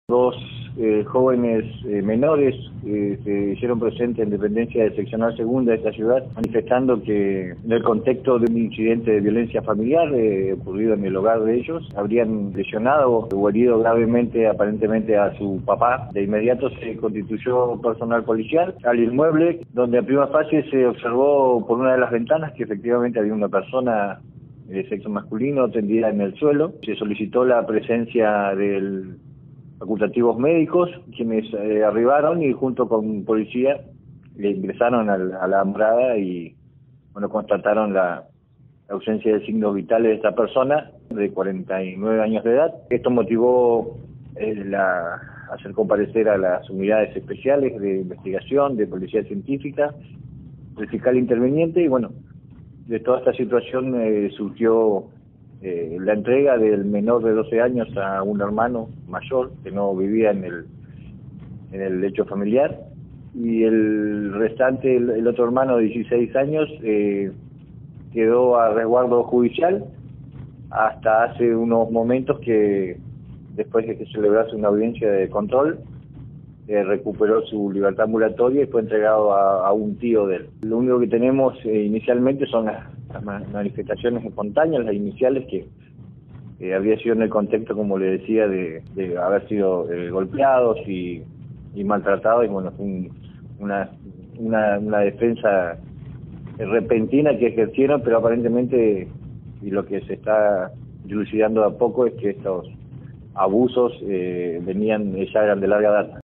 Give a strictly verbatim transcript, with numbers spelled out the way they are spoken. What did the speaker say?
Dos eh, jóvenes eh, menores eh, se hicieron presentes en dependencia de seccional segunda de esta ciudad, manifestando que en el contexto de un incidente de violencia familiar eh, ocurrido en el hogar de ellos, habrían lesionado o herido gravemente aparentemente a su papá. De inmediato se constituyó personal policial al inmueble, donde a prima facie se observó por una de las ventanas que efectivamente había una persona de sexo masculino tendida en el suelo. Se solicitó la presencia del facultativos médicos, quienes eh, arribaron y junto con policía le ingresaron al, a la morada y bueno, constataron la, la ausencia de signos vitales de esta persona de cuarenta y nueve años de edad. Esto motivó eh, la, hacer comparecer a las unidades especiales de investigación, de policía científica, el fiscal interveniente y bueno, de toda esta situación eh, surgió Eh, la entrega del menor de doce años a un hermano mayor que no vivía en el en el lecho familiar, y el restante, el, el otro hermano de dieciséis años, eh, quedó a resguardo judicial hasta hace unos momentos que, después de que celebrase una audiencia de control, eh, recuperó su libertad ambulatoria y fue entregado a, a un tío de él. Lo único que tenemos eh, inicialmente son las las manifestaciones espontáneas, las iniciales, que eh, había sido en el contexto, como le decía, de, de haber sido eh, golpeados y, y maltratados, y bueno, un, una, una, una defensa repentina que ejercieron, pero aparentemente, y lo que se está dilucidando de a poco, es que estos abusos eh, venían, ya eran de larga data.